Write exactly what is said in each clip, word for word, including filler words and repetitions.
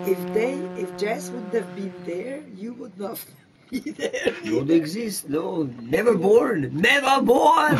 if they, if jazz would have been there, you would not be there. You would exist, no, never born, never born!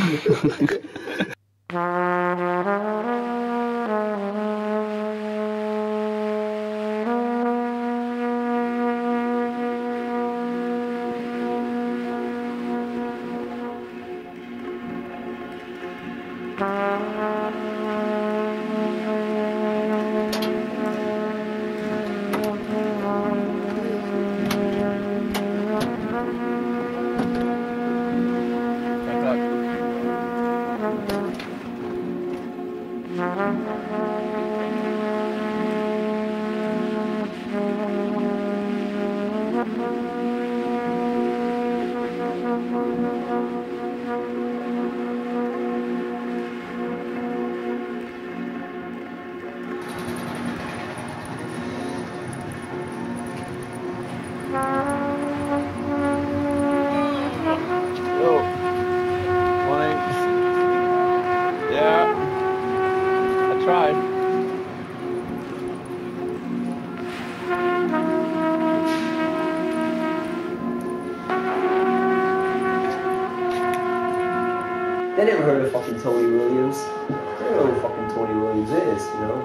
They never heard of fucking Tony Williams. They don't know who fucking Tony Williams is, you know,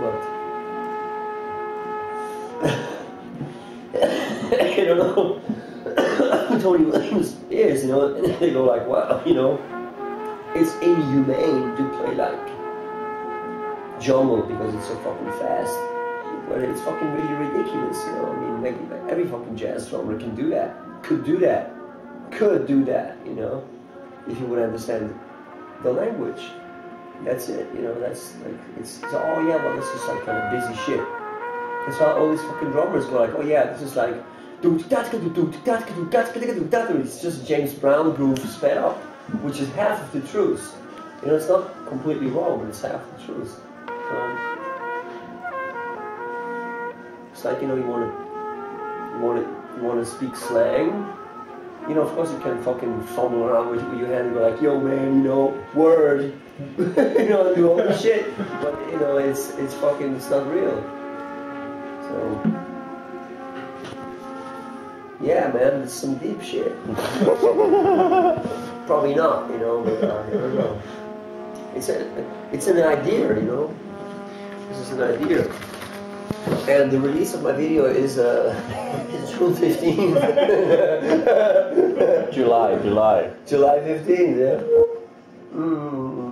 but... I don't know who Tony Williams is, you know, and they go like, wow, you know, it's inhumane to play like jungle because it's so fucking fast. But it's fucking really ridiculous, you know, I mean, like, like every fucking jazz drummer can do that, could do that, could do that, you know, if you would understand the language. That's it, you know, that's like, it's, it's oh yeah, well, this is like kind of busy shit. That's why all these fucking drummers go like, oh yeah, this is like, it's just James Brown groove sped up, which is half of the truth. You know, it's not completely wrong, but it's half the truth. Um, it's like, you know, you want to, you want to, you want to speak slang. You know, of course you can fucking fumble around with, with your hand and go like, yo man, you know, word, you know, do all the shit. But you know, it's it's fucking, it's not real. So, yeah, man, it's some deep shit. Probably not, you know, but uh, I don't know. It's a, it's an idea, you know. This is an idea. And the release of my video is uh, June fifteenth. July, July. July fifteenth, yeah. Mm.